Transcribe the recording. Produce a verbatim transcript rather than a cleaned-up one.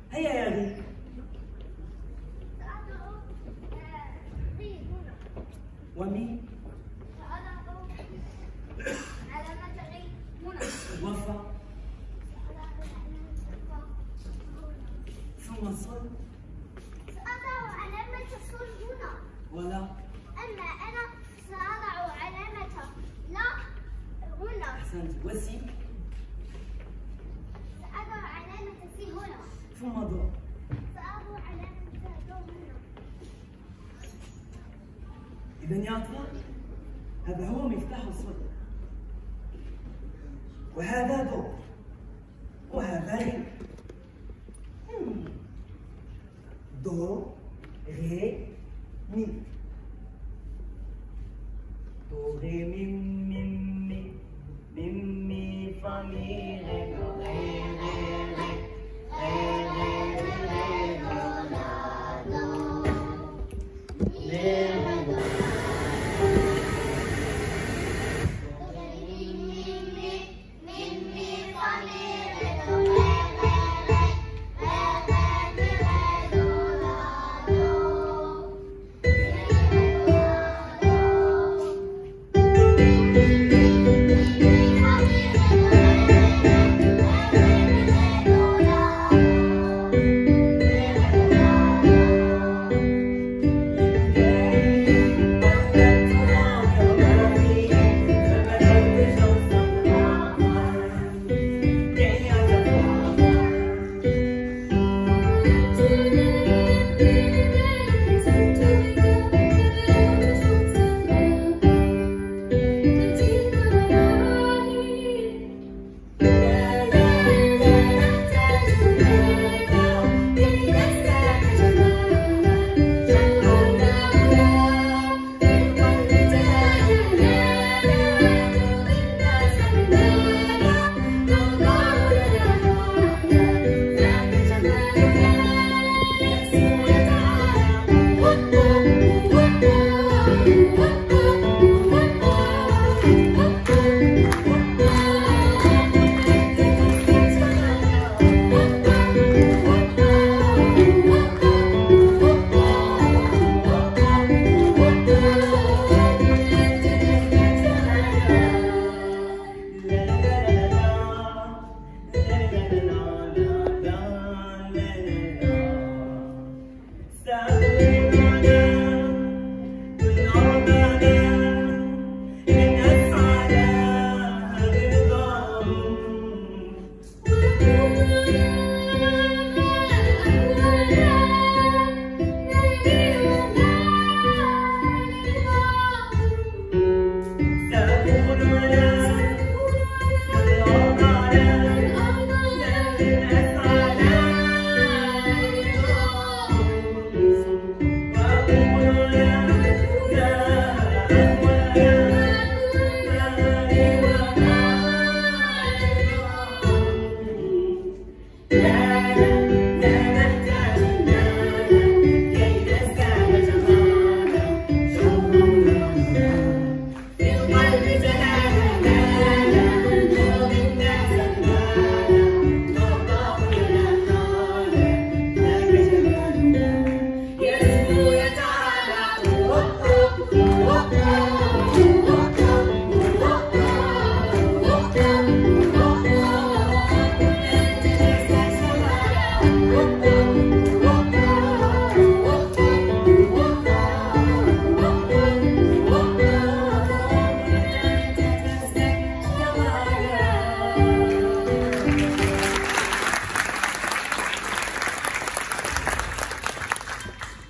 هيا يا غي. ومين؟ وفا. ثم صل. سأضع علامة الصل هنا. ولا. أما أنا سأضع علامة لا هنا. أحسنت. وسي. سأضع علامة سي هنا. ثم ضع. سأضع علامة دو هنا. إذا يا أطفال هذا هو مفتاح الصوت، وهذا دو وهذا ري. دو ري مي. دو ري مي مي مي مي مي فا مي ري دو ري ري ري ري ري ري دو لا دو ري ري دو. Yeah.